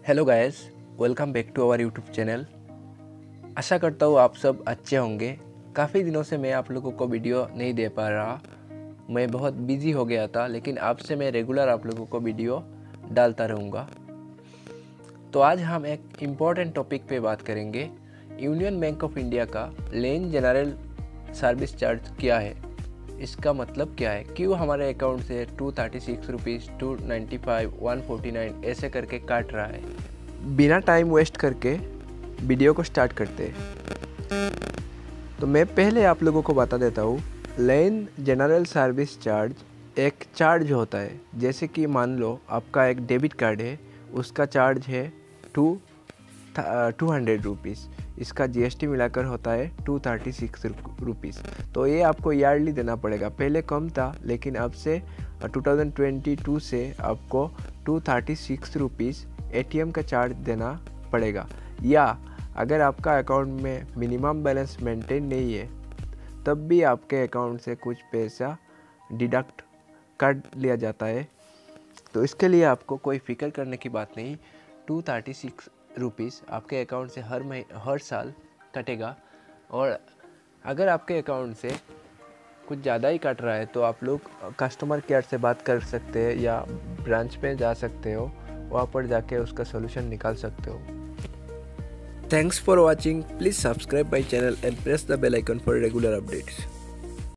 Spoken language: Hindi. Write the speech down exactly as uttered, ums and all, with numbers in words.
Hello guys, welcome back to our YouTube channel. आशा करता हूँ आप सब अच्छे होंगे। काफ़ी दिनों से मैं आप लोगों को वीडियो नहीं दे पा रहा, मैं बहुत बिजी हो गया था, लेकिन अब से मैं रेगुलर आप लोगों को वीडियो डालता रहूँगा। तो आज हम एक इम्पॉर्टेंट टॉपिक पे बात करेंगे। यूनियन बैंक ऑफ इंडिया का लेन जनरल सर्विस चार्ज क्या है, इसका मतलब क्या है, क्यों हमारे अकाउंट से two thirty six rupees two ninety five one forty nine ऐसे करके काट रहा है। बिना टाइम वेस्ट करके वीडियो को स्टार्ट करते हैं। तो मैं पहले आप लोगों को बता देता हूँ, लेन जनरल सर्विस चार्ज एक चार्ज होता है। जैसे कि मान लो आपका एक डेबिट कार्ड है, उसका चार्ज है टू टू हंड्रेड रुपीज़, इसका जीएसटी मिलाकर होता है टू थर्टी सिक्स रुपीज़। तो ये आपको ईयरली देना पड़ेगा। पहले कम था, लेकिन अब से टू थाउजेंड ट्वेंटी टू से आपको two thirty six rupees ATM का चार्ज देना पड़ेगा। या अगर आपका अकाउंट में मिनिमम बैलेंस मेंटेन नहीं है, तब भी आपके अकाउंट से कुछ पैसा डिडक्ट कर लिया जाता है। तो इसके लिए आपको कोई फ़िक्र करने की बात नहीं। टू थर्टी सिक्स रुपीज़ आपके अकाउंट से हर महीने हर साल कटेगा। और अगर आपके अकाउंट से कुछ ज़्यादा ही कट रहा है तो आप लोग कस्टमर केयर से बात कर सकते हैं या ब्रांच पे जा सकते हो, वहाँ पर जाके उसका सलूशन निकाल सकते हो। Thanks for watching. Please subscribe my channel and press the bell icon for regular updates.